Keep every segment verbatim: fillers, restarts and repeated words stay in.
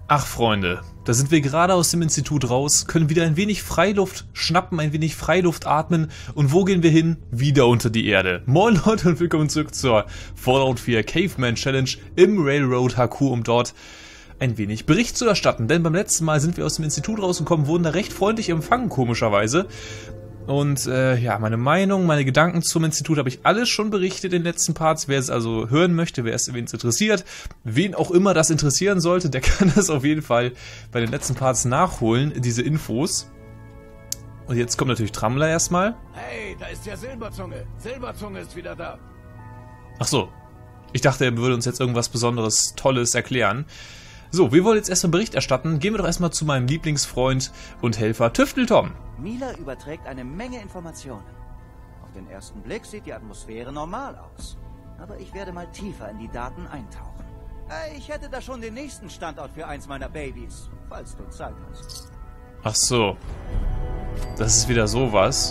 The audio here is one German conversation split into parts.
Ach Freunde, da sind wir gerade aus dem Institut raus, können wieder ein wenig Freiluft schnappen, ein wenig Freiluft atmen. Und wo gehen wir hin? Wieder unter die Erde. Moin Leute und willkommen zurück zur Fallout vier Caveman Challenge im Railroad H Q, um dort ein wenig Bericht zu erstatten. Denn beim letzten Mal sind wir aus dem Institut rausgekommen, wurden da recht freundlich empfangen, komischerweise. Und äh, ja, meine Meinung, meine Gedanken zum Institut habe ich alles schon berichtet in den letzten Parts. Wer es also hören möchte, wer es wen es interessiert, wen auch immer das interessieren sollte, der kann das auf jeden Fall bei den letzten Parts nachholen, diese Infos. Und jetzt kommt natürlich Trammler erstmal. Hey, da ist ja Silberzunge. Silberzunge ist wieder da. Ach so, ich dachte, er würde uns jetzt irgendwas Besonderes, Tolles erklären. So, wir wollen jetzt erstmal Bericht erstatten. Gehen wir doch erstmal zu meinem Lieblingsfreund und Helfer Tüfteltom. Mila überträgt eine Menge Informationen. Auf den ersten Blick sieht die Atmosphäre normal aus. Aber ich werde mal tiefer in die Daten eintauchen. Ich hätte da schon den nächsten Standort für eins meiner Babys, falls du Zeit hast. Ach so. Das ist wieder sowas.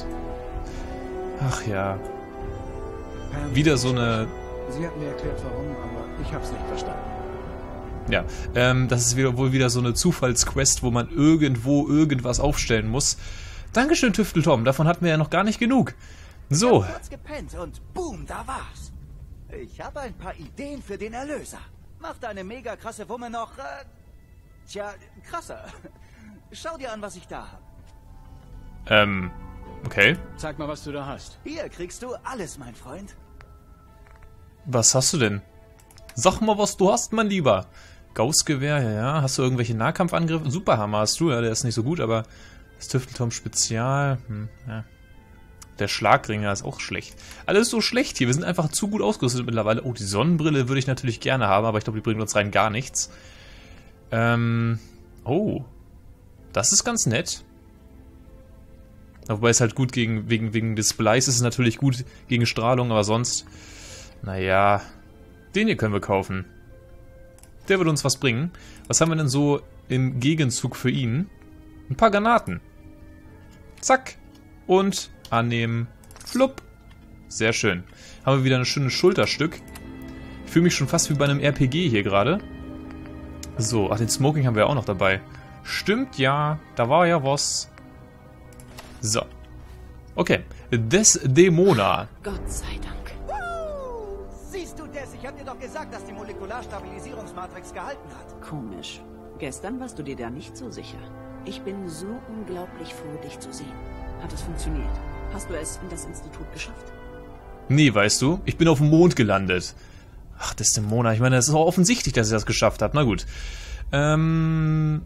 Ach ja. Wieder so eine... Sie hat mir erklärt, warum, aber ich hab's nicht verstanden. Ja, ähm, das ist wieder, wohl wieder so eine Zufallsquest, wo man irgendwo irgendwas aufstellen muss. Dankeschön, Tüfteltom, davon hatten wir ja noch gar nicht genug. So. Ich hab kurz gepennt und boom, da war's. Ich habe ein paar Ideen für den Erlöser. Macht eine mega krasse Wumme noch, äh, tja, krasser. Schau dir an, was ich da habe. Ähm, okay. Zeig mal, was du da hast. Hier kriegst du alles, mein Freund. Was hast du denn? Sag mal, was du hast, mein Lieber. Gaussgewehr, ja, ja. Hast du irgendwelche Nahkampfangriffe? Superhammer hast du, ja, der ist nicht so gut, aber das Tüfteltom Spezial, hm, ja. Der Schlagringer ist auch schlecht. Alles so schlecht hier, wir sind einfach zu gut ausgerüstet mittlerweile. Oh, die Sonnenbrille würde ich natürlich gerne haben, aber ich glaube, die bringt uns rein gar nichts. Ähm, oh. Das ist ganz nett. Wobei es halt gut gegen, wegen, wegen Displays ist es natürlich gut gegen Strahlung, aber sonst, naja, den hier können wir kaufen. Der wird uns was bringen. Was haben wir denn so im Gegenzug für ihn? Ein paar Granaten. Zack. Und annehmen. Flupp. Sehr schön. Haben wir wieder ein schönes Schulterstück. Ich fühle mich schon fast wie bei einem R P G hier gerade. So, ach, den Smoking haben wir auch noch dabei. Stimmt, ja. Da war ja was. So. Okay. Desdemona. Gott sei Dank. Siehst du das? Ich hab dir doch gesagt, dass die Molekularstabilisierungsmatrix gehalten hat. Komisch. Gestern warst du dir da nicht so sicher. Ich bin so unglaublich froh, dich zu sehen. Hat es funktioniert? Hast du es in das Institut geschafft? Nee, weißt du, ich bin auf dem Mond gelandet. Ach, Desdemona, ich meine, es ist auch offensichtlich, dass ich das geschafft habe. Na gut. Ähm...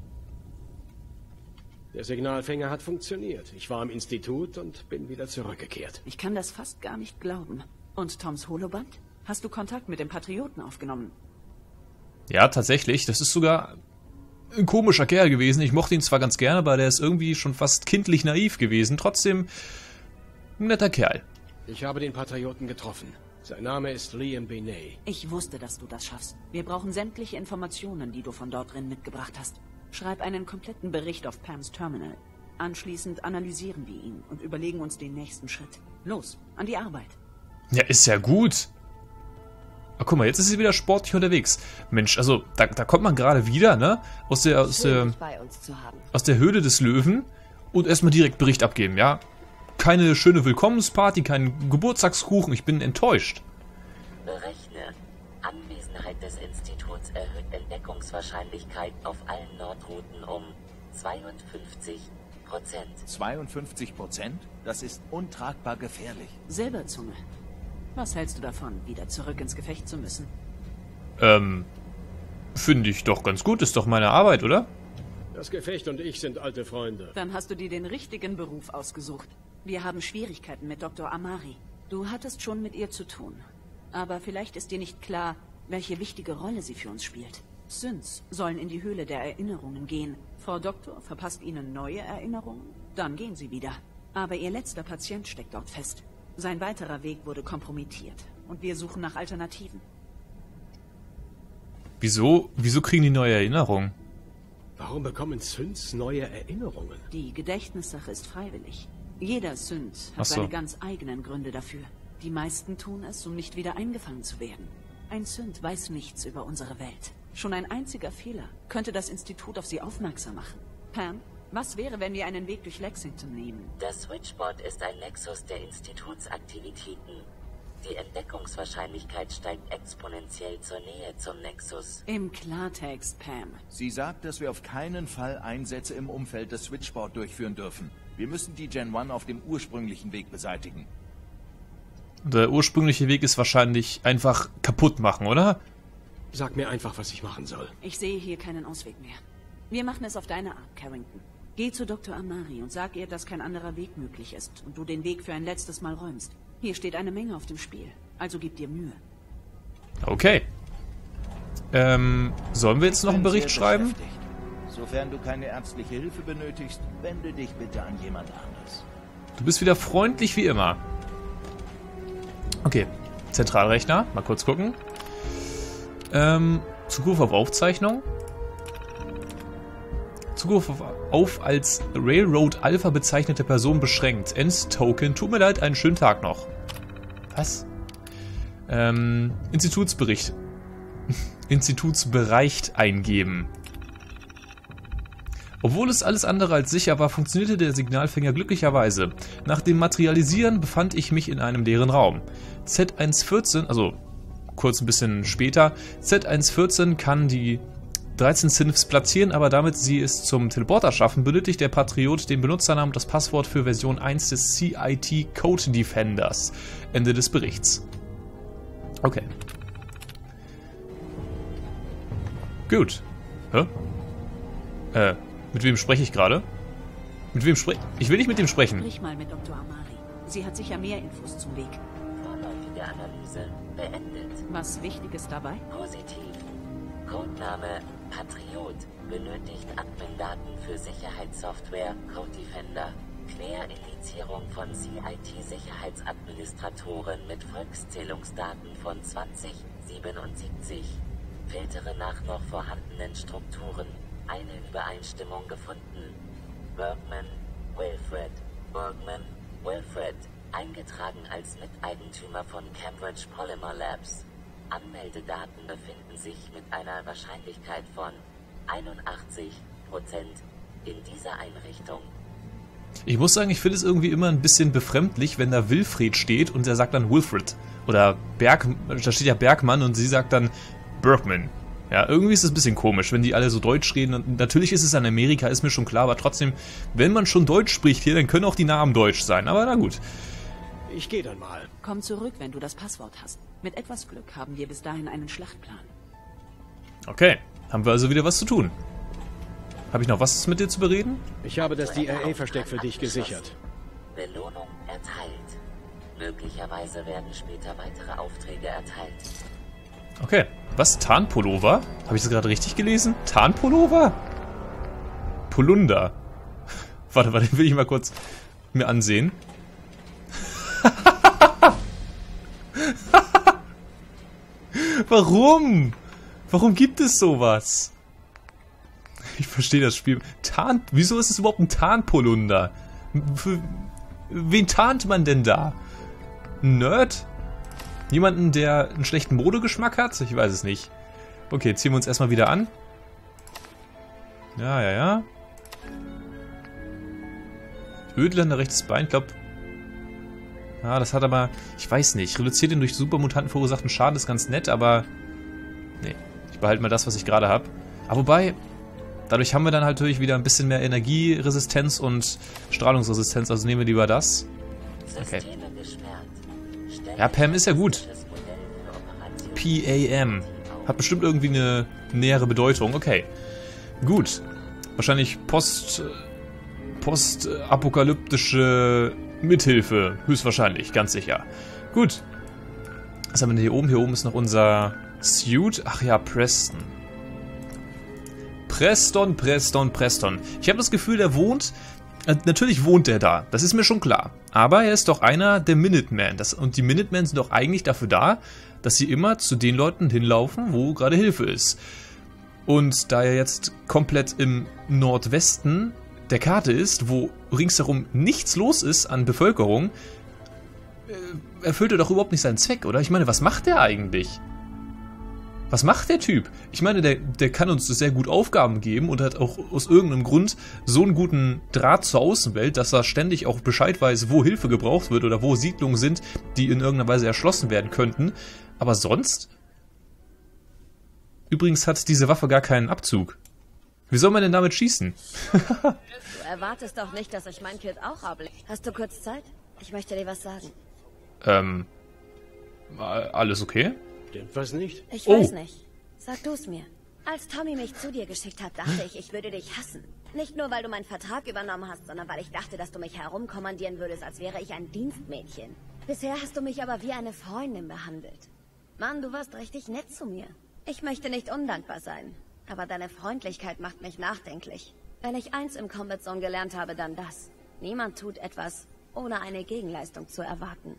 Der Signalfänger hat funktioniert. Ich war im Institut und bin wieder zurückgekehrt. Ich kann das fast gar nicht glauben. Und Toms Holoband? Hast du Kontakt mit dem Patrioten aufgenommen? Ja, tatsächlich. Das ist sogar ein komischer Kerl gewesen. Ich mochte ihn zwar ganz gerne, aber der ist irgendwie schon fast kindlich naiv gewesen. Trotzdem ein netter Kerl. Ich habe den Patrioten getroffen. Sein Name ist Liam Benet. Ich wusste, dass du das schaffst. Wir brauchen sämtliche Informationen, die du von dort drin mitgebracht hast. Schreib einen kompletten Bericht auf Pams Terminal. Anschließend analysieren wir ihn und überlegen uns den nächsten Schritt. Los, an die Arbeit. Ja, ist ja gut. Ach, guck mal, jetzt ist sie wieder sportlich unterwegs. Mensch, also, da, da kommt man gerade wieder, ne? Aus der, aus der, aus der Höhle des Löwen und erstmal direkt Bericht abgeben, ja? Keine schöne Willkommensparty, kein Geburtstagskuchen, ich bin enttäuscht. Berechne. Anwesenheit des Instituts erhöht Entdeckungswahrscheinlichkeit auf allen Nordrouten um zweiundfünfzig Prozent. zweiundfünfzig Prozent? Das ist untragbar gefährlich. Silberzunge. Was hältst du davon, wieder zurück ins Gefecht zu müssen? Ähm, finde ich doch ganz gut, ist doch meine Arbeit, oder? Das Gefecht und ich sind alte Freunde. Dann hast du dir den richtigen Beruf ausgesucht. Wir haben Schwierigkeiten mit Doktor Amari. Du hattest schon mit ihr zu tun. Aber vielleicht ist dir nicht klar, welche wichtige Rolle sie für uns spielt. Synths sollen in die Höhle der Erinnerungen gehen. Frau Doktor verpasst ihnen neue Erinnerungen, dann gehen sie wieder. Aber ihr letzter Patient steckt dort fest. Sein weiterer Weg wurde kompromittiert. Und wir suchen nach Alternativen. Wieso, wieso kriegen die neue Erinnerungen? Warum bekommen Synths neue Erinnerungen? Die Gedächtnissache ist freiwillig. Jeder Synth hat so. seine ganz eigenen Gründe dafür. Die meisten tun es, um nicht wieder eingefangen zu werden. Ein Synth weiß nichts über unsere Welt. Schon ein einziger Fehler könnte das Institut auf sie aufmerksam machen. Pam, was wäre, wenn wir einen Weg durch Lexington nehmen? Das Switchboard ist ein Nexus der Institutsaktivitäten. Die Entdeckungswahrscheinlichkeit steigt exponentiell zur Nähe zum Nexus. Im Klartext, Pam. Sie sagt, dass wir auf keinen Fall Einsätze im Umfeld des Switchboard durchführen dürfen. Wir müssen die Gen eins auf dem ursprünglichen Weg beseitigen. Der ursprüngliche Weg ist wahrscheinlich einfach kaputt machen, oder? Sag mir einfach, was ich machen soll. Ich sehe hier keinen Ausweg mehr. Wir machen es auf deine Art, Carrington. Geh zu Doktor Amari und sag ihr, dass kein anderer Weg möglich ist und du den Weg für ein letztes Mal räumst. Hier steht eine Menge auf dem Spiel, also gib dir Mühe. Okay. Ähm, sollen wir jetzt noch einen Bericht schreiben? Sofern du keine ärztliche Hilfe benötigst, wende dich bitte an jemand anderes. Du bist wieder freundlich wie immer. Okay, Zentralrechner, mal kurz gucken. Ähm, Zugriff auf Aufzeichnung. Zugriff auf, auf als Railroad Alpha bezeichnete Person beschränkt. End-Token. Tut mir leid, einen schönen Tag noch. Was? Ähm, Institutsbericht. Institutsbereich eingeben. Obwohl es alles andere als sicher war, funktionierte der Signalfänger glücklicherweise. Nach dem Materialisieren befand ich mich in einem leeren Raum. Z eins vierzehn, also kurz ein bisschen später, Z eins vierzehn kann die dreizehn Synths platzieren, aber damit sie es zum Teleporter schaffen, benötigt der Patriot den Benutzernamen und das Passwort für Version eins des C I T Code Defenders. Ende des Berichts. Okay. Gut. Hä? Äh, mit wem spreche ich gerade? Mit wem spreche ich? Ich will nicht mit dem sprechen. Sprich mal mit Doktor Amari. Sie hat sicher mehr Infos zum Weg. Vorläufige Analyse beendet. Was Wichtiges dabei? Positiv. Codename Patriot benötigt Admin-Daten für Sicherheitssoftware Code Defender. Querindizierung von C I T-Sicherheitsadministratoren mit Volkszählungsdaten von zwanzig siebenundsiebzig. Filtere nach noch vorhandenen Strukturen. Eine Übereinstimmung gefunden. Bergman, Wilfred. Bergman, Wilfred. Eingetragen als Miteigentümer von Cambridge Polymer Labs. Anmeldedaten befinden sich mit einer Wahrscheinlichkeit von einundachtzig Prozent in dieser Einrichtung. Ich muss sagen, ich finde es irgendwie immer ein bisschen befremdlich, wenn da Wilfred steht und er sagt dann Wilfred. Oder Berg, da steht ja Bergmann und sie sagt dann Bergman. Ja, irgendwie ist es ein bisschen komisch, wenn die alle so Deutsch reden. Und natürlich ist es in Amerika, ist mir schon klar, aber trotzdem, wenn man schon Deutsch spricht hier, dann können auch die Namen deutsch sein. Aber na gut. Ich gehe dann mal. Komm zurück, wenn du das Passwort hast. Mit etwas Glück haben wir bis dahin einen Schlachtplan. Okay, haben wir also wieder was zu tun. Habe ich noch was mit dir zu bereden? Ich habe das D I A-Versteck für dich gesichert. Belohnung erteilt. Möglicherweise werden später weitere Aufträge erteilt. Okay. Was? Tarnpullover? Habe ich das gerade richtig gelesen? Tarnpullover? Polunder. Warte, warte, den will ich mal kurz mir ansehen. Warum? Warum gibt es sowas? Ich verstehe das Spiel. Tarn... Wieso ist es überhaupt ein Tarnpolunder? Für wen tarnt man denn da? Ein Nerd? Jemanden, der einen schlechten Modegeschmack hat? Ich weiß es nicht. Okay, ziehen wir uns erstmal wieder an. Ja, ja, ja. Ödländer rechtes Bein, ich glaube... Ja, das hat aber... Ich weiß nicht. Reduziert den durch Supermutanten verursachten Schaden ist ganz nett, aber... Nee, ich behalte mal das, was ich gerade habe. Aber wobei... Dadurch haben wir dann halt natürlich wieder ein bisschen mehr Energieresistenz und Strahlungsresistenz, also nehmen wir lieber das. Okay. Ja, Pam ist ja gut. P A M. Hat bestimmt irgendwie eine nähere Bedeutung. Okay. Gut. Wahrscheinlich post... postapokalyptische Mithilfe. Höchstwahrscheinlich, ganz sicher. Gut. Was haben wir denn hier oben? Hier oben ist noch unser Suit. Ach ja, Preston. Preston, Preston, Preston. Ich habe das Gefühl, der wohnt... Äh, natürlich wohnt er da, das ist mir schon klar. Aber er ist doch einer der Minutemen. Das, und die Minutemen sind doch eigentlich dafür da, dass sie immer zu den Leuten hinlaufen, wo gerade Hilfe ist. Und da er jetzt komplett im Nordwesten der Karte ist, wo ringsherum nichts los ist an Bevölkerung, äh, erfüllt er doch überhaupt nicht seinen Zweck, oder? Ich meine, was macht er eigentlich? Was macht der Typ? Ich meine, der, der kann uns sehr gut Aufgaben geben und hat auch aus irgendeinem Grund so einen guten Draht zur Außenwelt, dass er ständig auch Bescheid weiß, wo Hilfe gebraucht wird oder wo Siedlungen sind, die in irgendeiner Weise erschlossen werden könnten. Aber sonst? Übrigens hat diese Waffe gar keinen Abzug. Wie soll man denn damit schießen? Du erwartest doch nicht, dass ich mein Kit auch ablege. Hast du kurz Zeit? Ich möchte dir was sagen. Ähm, alles okay? Stimmt was nicht? Ich Oh. weiß nicht. Sag du's mir. Als Tommy mich zu dir geschickt hat, dachte ich, ich würde dich hassen. Nicht nur, weil du meinen Vertrag übernommen hast, sondern weil ich dachte, dass du mich herumkommandieren würdest, als wäre ich ein Dienstmädchen. Bisher hast du mich aber wie eine Freundin behandelt. Mann, du warst richtig nett zu mir. Ich möchte nicht undankbar sein, aber deine Freundlichkeit macht mich nachdenklich. Wenn ich eins im Combat Zone gelernt habe, dann das. Niemand tut etwas, ohne eine Gegenleistung zu erwarten.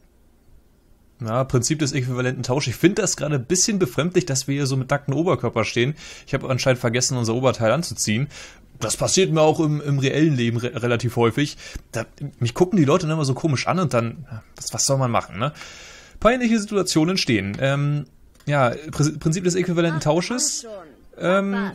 Ja, Prinzip des äquivalenten Tausch. Ich finde das gerade ein bisschen befremdlich, dass wir hier so mit nacktem Oberkörper stehen. Ich habe anscheinend vergessen, unser Oberteil anzuziehen. Das passiert mir auch im, im reellen Leben re relativ häufig. Da, mich gucken die Leute dann immer so komisch an und dann, was, was soll man machen, ne? Peinliche Situationen entstehen. Ähm, ja, Pr Prinzip des äquivalenten Tausches. Ähm,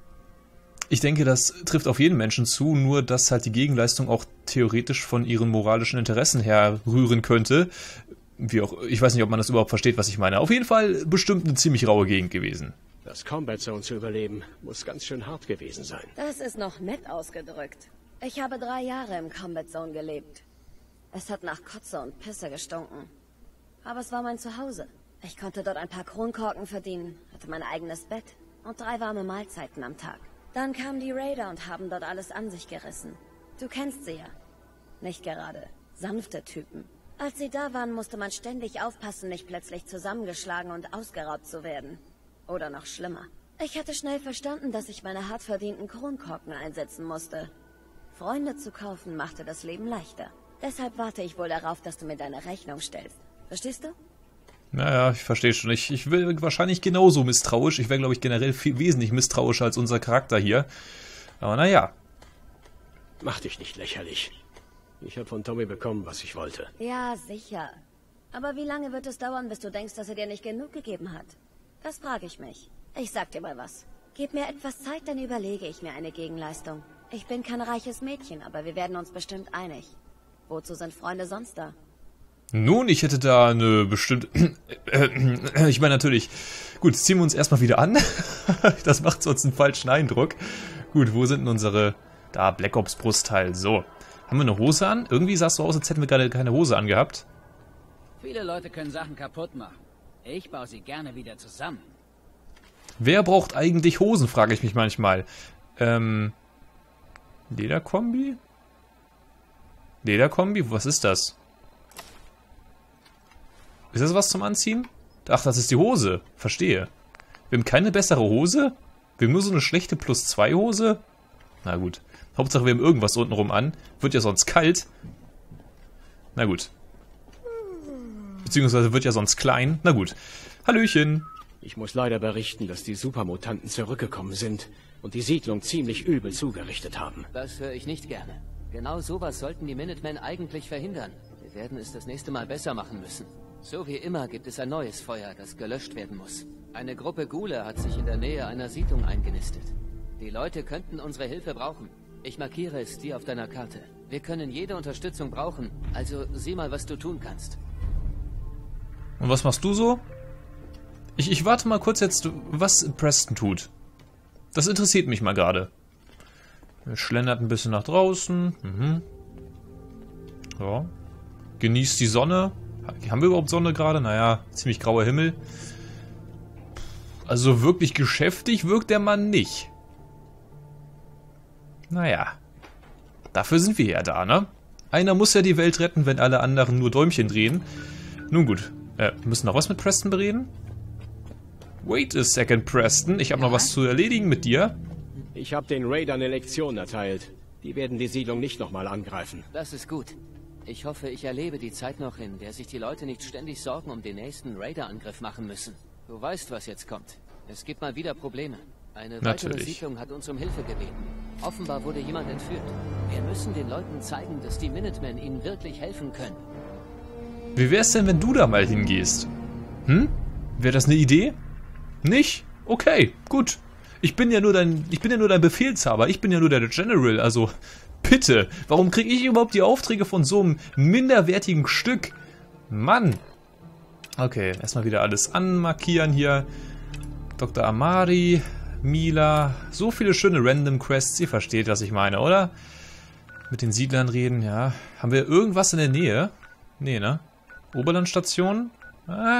ich denke, das trifft auf jeden Menschen zu, nur dass halt die Gegenleistung auch theoretisch von ihren moralischen Interessen herrühren könnte. Wie auch, ich weiß nicht, ob man das überhaupt versteht, was ich meine. Auf jeden Fall bestimmt eine ziemlich raue Gegend gewesen. Das Combat Zone zu überleben, muss ganz schön hart gewesen sein. Das ist noch nett ausgedrückt. Ich habe drei Jahre im Combat Zone gelebt. Es hat nach Kotze und Pisse gestunken. Aber es war mein Zuhause. Ich konnte dort ein paar Kronkorken verdienen, hatte mein eigenes Bett und drei warme Mahlzeiten am Tag. Dann kamen die Raider und haben dort alles an sich gerissen. Du kennst sie ja. Nicht gerade sanfte Typen. Als sie da waren, musste man ständig aufpassen, nicht plötzlich zusammengeschlagen und ausgeraubt zu werden. Oder noch schlimmer. Ich hatte schnell verstanden, dass ich meine hart verdienten Kronkorken einsetzen musste. Freunde zu kaufen machte das Leben leichter. Deshalb warte ich wohl darauf, dass du mir deine Rechnung stellst. Verstehst du? Naja, ich verstehe schon. Ich, ich will wahrscheinlich genauso misstrauisch. Ich wäre, glaube ich, generell viel wesentlich misstrauischer als unser Charakter hier. Aber naja. Mach dich nicht lächerlich. Ich habe von Tommy bekommen, was ich wollte. Ja, sicher. Aber wie lange wird es dauern, bis du denkst, dass er dir nicht genug gegeben hat? Das frage ich mich. Ich sag dir mal was. Gib mir etwas Zeit, dann überlege ich mir eine Gegenleistung. Ich bin kein reiches Mädchen, aber wir werden uns bestimmt einig. Wozu sind Freunde sonst da? Nun, ich hätte da eine bestimmte... Ich meine natürlich... Gut, ziehen wir uns erstmal wieder an. Das macht sonst einen falschen Eindruck. Gut, wo sind denn unsere... Da, Black Ops Brustteil. So. Haben wir eine Hose an? Irgendwie sah es so aus, als hätten wir gerade keine Hose angehabt. Viele Leute können Sachen kaputt machen. Ich baue sie gerne wieder zusammen. Wer braucht eigentlich Hosen, frage ich mich manchmal. Ähm... Lederkombi? Lederkombi? Was ist das? Ist das was zum Anziehen? Ach, das ist die Hose. Verstehe. Wir haben keine bessere Hose? Wir haben nur so eine schlechte Plus zwei Hose? Na gut. Hauptsache wir haben irgendwas untenrum an. Wird ja sonst kalt. Na gut. Beziehungsweise wird ja sonst klein. Na gut. Hallöchen. Ich muss leider berichten, dass die Supermutanten zurückgekommen sind und die Siedlung ziemlich übel zugerichtet haben. Das höre ich nicht gerne. Genau sowas sollten die Minutemen eigentlich verhindern. Wir werden es das nächste Mal besser machen müssen. So wie immer gibt es ein neues Feuer, das gelöscht werden muss. Eine Gruppe Ghule hat sich in der Nähe einer Siedlung eingenistet. Die Leute könnten unsere Hilfe brauchen. Ich markiere es dir auf deiner Karte. Wir können jede Unterstützung brauchen, also sieh mal, was du tun kannst. Und was machst du so? Ich, ich warte mal kurz jetzt, was Preston tut. Das interessiert mich mal gerade. Er schlendert ein bisschen nach draußen. Mhm. Ja. Genießt die Sonne. Haben wir überhaupt Sonne gerade? Naja, ziemlich grauer Himmel. Also wirklich geschäftig wirkt der Mann nicht. Naja. Dafür sind wir ja da, ne? Einer muss ja die Welt retten, wenn alle anderen nur Däumchen drehen. Nun gut. Äh, wir müssen noch was mit Preston bereden? Wait a second, Preston. Ich habe noch was zu erledigen mit dir. Ich habe den Raidern eine Lektion erteilt. Die werden die Siedlung nicht nochmal angreifen. Das ist gut. Ich hoffe, ich erlebe die Zeit noch, in der sich die Leute nicht ständig Sorgen um den nächsten Raider-Angriff machen müssen. Du weißt, was jetzt kommt. Es gibt mal wieder Probleme. Eine weitere Natürlich. Siedlung hat uns um Hilfe gebeten. Offenbar wurde jemand entführt. Wir müssen den Leuten zeigen, dass die Minutemen ihnen wirklich helfen können. Wie wär's denn, wenn du da mal hingehst? Hm? Wäre das eine Idee? Nicht? Okay, gut. Ich bin ja nur dein, ich bin ja nur dein Befehlshaber. Ich bin ja nur der General. Also, bitte. Warum kriege ich überhaupt die Aufträge von so einem minderwertigen Stück? Mann. Okay, erstmal wieder alles anmarkieren hier. Doktor Amari, Mila. So viele schöne Random Quests. Ihr versteht, was ich meine, oder? Mit den Siedlern reden, ja. Haben wir irgendwas in der Nähe? Nee, ne? Oberlandstation? Ah.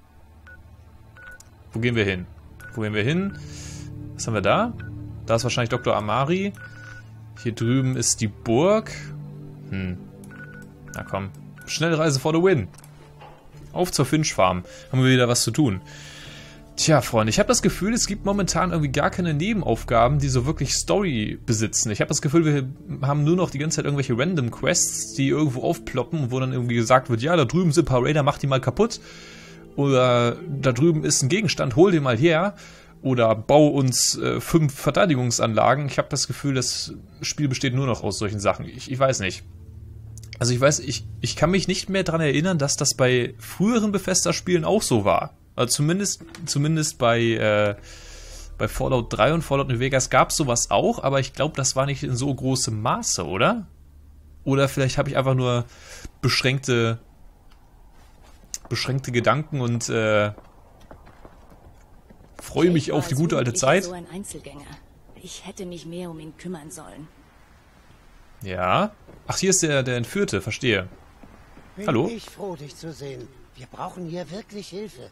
Wo gehen wir hin? Wo gehen wir hin? Was haben wir da? Da ist wahrscheinlich Doktor Amari. Hier drüben ist die Burg. Hm. Na komm. Schnellreise for the win. Auf zur Finch Farm. Haben wir wieder was zu tun. Tja, Freunde, ich habe das Gefühl, es gibt momentan irgendwie gar keine Nebenaufgaben, die so wirklich Story besitzen. Ich habe das Gefühl, wir haben nur noch die ganze Zeit irgendwelche Random Quests, die irgendwo aufploppen, wo dann irgendwie gesagt wird, ja, da drüben sind ein paar Raider, mach die mal kaputt. Oder da drüben ist ein Gegenstand, hol den mal her. Oder bau uns äh, fünf Verteidigungsanlagen. Ich habe das Gefühl, das Spiel besteht nur noch aus solchen Sachen. Ich, ich weiß nicht. Also ich weiß, ich, ich kann mich nicht mehr daran erinnern, dass das bei früheren Bethesda-Spielen auch so war. Also zumindest, zumindest bei, äh, bei Fallout drei und Fallout New Vegas gab es sowas auch, aber ich glaube, das war nicht in so großem Maße, oder? Oder vielleicht habe ich einfach nur beschränkte, beschränkte Gedanken und äh, freue mich auf die gute alte Zeit. So ein Einzelgänger. Ich hätte mich mehr um ihn kümmern sollen. Ja. Ach, hier ist der, der Entführte, verstehe. Bin Hallo? ich froh, dich zu sehen. Wir brauchen hier wirklich Hilfe.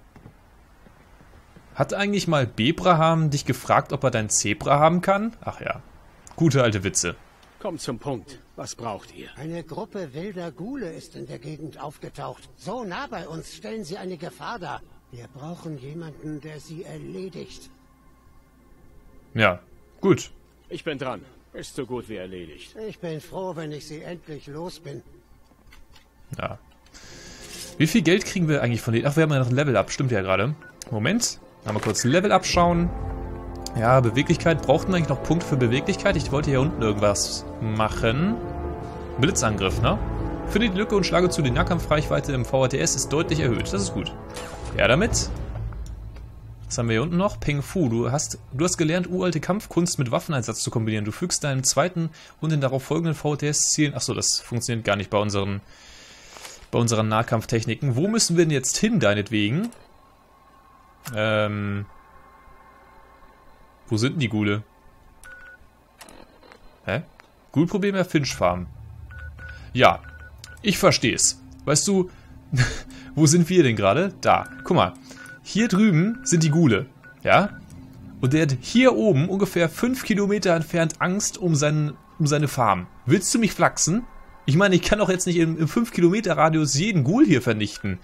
Hat eigentlich mal Bebraham dich gefragt, ob er dein Zebra haben kann? Ach ja. Gute alte Witze. Kommt zum Punkt. Was braucht ihr? Eine Gruppe wilder Ghule ist in der Gegend aufgetaucht. So nah bei uns stellen sie eine Gefahr dar. Wir brauchen jemanden, der sie erledigt. Ja, gut. Ich bin dran. Ist so gut wie erledigt. Ich bin froh, wenn ich sie endlich los bin. Ja. Wie viel Geld kriegen wir eigentlich von denen? Ach, wir haben ja noch ein Level-Up. Stimmt ja gerade. Moment. Mal kurz Level-Up schauen. Ja, Beweglichkeit. Brauchten wir eigentlich noch Punkte für Beweglichkeit? Ich wollte hier unten irgendwas machen. Blitzangriff, ne? Finde die Lücke und schlage zu. Die Nahkampfreichweite im V H T S ist deutlich erhöht. Das ist gut. Ja, damit. Was haben wir hier unten noch? Peng Fu. Du hast, du hast gelernt, uralte Kampfkunst mit Waffeneinsatz zu kombinieren. Du fügst deinen zweiten und den darauf folgenden V H T S-Zielen... Achso, das funktioniert gar nicht bei unseren, bei unseren Nahkampftechniken. Wo müssen wir denn jetzt hin, deinetwegen? Ähm... Wo sind denn die Ghule? Hä? Ghoul-Problem der Finch Farm. Ja, ich versteh's. Weißt du, wo sind wir denn gerade? Da, guck mal. Hier drüben sind die Ghule, ja? Und der hat hier oben ungefähr fünf Kilometer entfernt Angst um, seinen, um seine Farm. Willst du mich flachsen? Ich meine, ich kann doch jetzt nicht im, im fünf Kilometer Radius jeden Ghoul hier vernichten.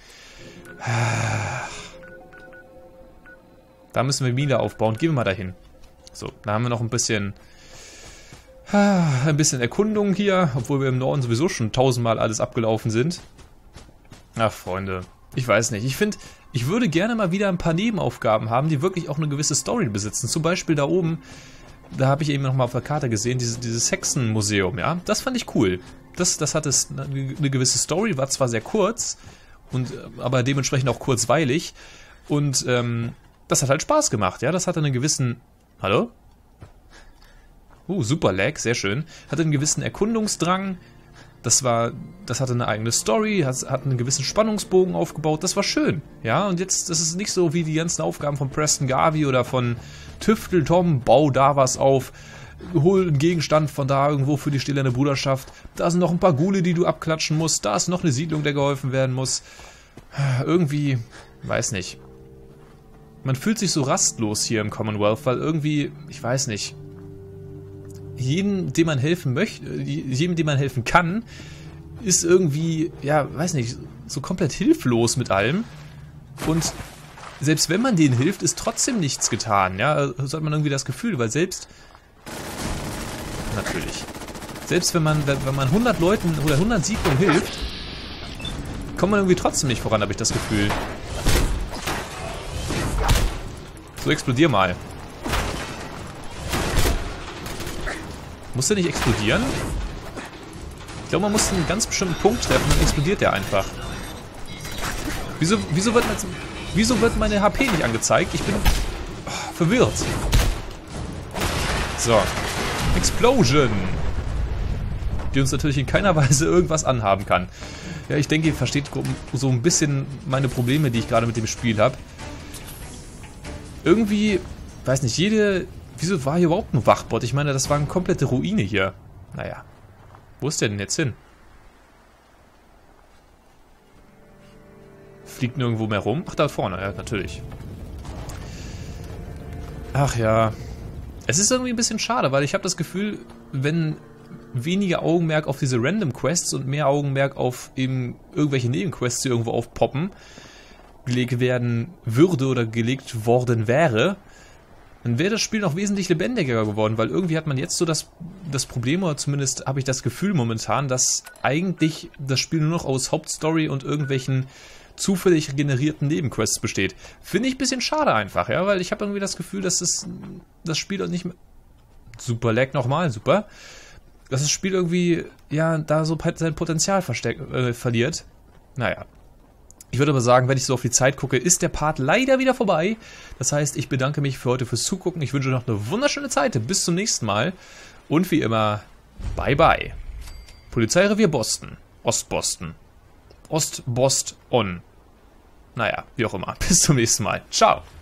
Da müssen wir Mila aufbauen. Gehen wir mal dahin. So, da haben wir noch ein bisschen ein bisschen Erkundung hier, obwohl wir im Norden sowieso schon tausendmal alles abgelaufen sind. Ach, Freunde, ich weiß nicht. Ich finde, ich würde gerne mal wieder ein paar Nebenaufgaben haben, die wirklich auch eine gewisse Story besitzen. Zum Beispiel da oben, da habe ich eben noch mal auf der Karte gesehen, dieses, dieses Hexenmuseum, ja. Das fand ich cool. Das, das hatte eine gewisse Story, war zwar sehr kurz, und, aber dementsprechend auch kurzweilig. Und ähm, das hat halt Spaß gemacht, ja. Das hatte einen gewissen... Hallo? Uh, super Lag, sehr schön. Hatte einen gewissen Erkundungsdrang. Das war, das hatte eine eigene Story, hat, hat einen gewissen Spannungsbogen aufgebaut. Das war schön, ja. Und jetzt, das ist nicht so wie die ganzen Aufgaben von Preston Garvey oder von Tüftel Tom. Bau da was auf, hol einen Gegenstand von da irgendwo für die stählerne Bruderschaft. Da sind noch ein paar Ghule, die du abklatschen musst. Da ist noch eine Siedlung, der geholfen werden muss. Irgendwie, weiß nicht. Man fühlt sich so rastlos hier im Commonwealth, weil irgendwie, ich weiß nicht, jedem, dem man helfen möchte, jedem, dem man helfen kann, ist irgendwie, ja, weiß nicht, so komplett hilflos mit allem. Und selbst wenn man denen hilft, ist trotzdem nichts getan, ja, so hat man irgendwie das Gefühl, weil selbst, natürlich, selbst wenn man, wenn man hundert Leuten oder hundert Siedlungen hilft, kommt man irgendwie trotzdem nicht voran, habe ich das Gefühl. So, explodier mal. Muss der nicht explodieren? Ich glaube, man muss einen ganz bestimmten Punkt treffen, dann explodiert der einfach. Wieso, wieso wird man jetzt... Wieso wird meine H P nicht angezeigt? Ich bin oh, verwirrt. So. Explosion. Die uns natürlich in keiner Weise irgendwas anhaben kann. Ja, ich denke, ihr versteht so ein bisschen meine Probleme, die ich gerade mit dem Spiel habe. Irgendwie, weiß nicht, jede... Wieso war hier überhaupt ein Wachbot? Ich meine, das war eine komplette Ruine hier. Naja. Wo ist der denn jetzt hin? Fliegt nirgendwo mehr rum? Ach, da vorne, ja, natürlich. Ach ja. Es ist irgendwie ein bisschen schade, weil ich habe das Gefühl, wenn weniger Augenmerk auf diese Random Quests und mehr Augenmerk auf eben irgendwelche Nebenquests, die irgendwo aufpoppen, gelegt werden würde oder gelegt worden wäre, dann wäre das Spiel noch wesentlich lebendiger geworden, weil irgendwie hat man jetzt so das, das Problem, oder zumindest habe ich das Gefühl momentan, dass eigentlich das Spiel nur noch aus Hauptstory und irgendwelchen zufällig generierten Nebenquests besteht. Finde ich ein bisschen schade einfach, ja, weil ich habe irgendwie das Gefühl, dass es das Spiel nicht mehr... Super Lag nochmal, super. Dass das Spiel irgendwie, ja, da so sein Potenzial versteck, äh, verliert. Naja. Ich würde aber sagen, wenn ich so auf die Zeit gucke, ist der Part leider wieder vorbei. Das heißt, ich bedanke mich für heute fürs Zugucken. Ich wünsche noch eine wunderschöne Zeit. Bis zum nächsten Mal. Und wie immer, bye bye. Polizeirevier Boston. Ostboston. Ostbost-on. Naja, wie auch immer. Bis zum nächsten Mal. Ciao.